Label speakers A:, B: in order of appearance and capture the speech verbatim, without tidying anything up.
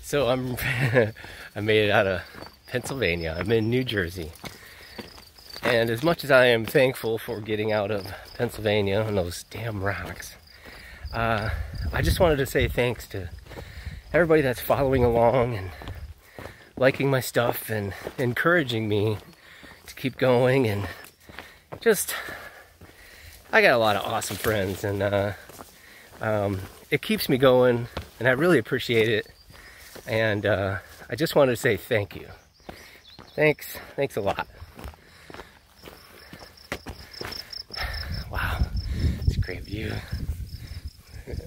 A: So I'm I made it out of Pennsylvania. I'm in New Jersey. And as much as I am thankful for getting out of Pennsylvania and those damn rocks, uh, I just wanted to say thanks to everybody that's following along and liking my stuff and encouraging me to keep going. And just, I got a lot of awesome friends, and uh, um, it keeps me going, and I really appreciate it. And uh, I just wanted to say thank you. Thanks, thanks a lot. Wow, it's a great view.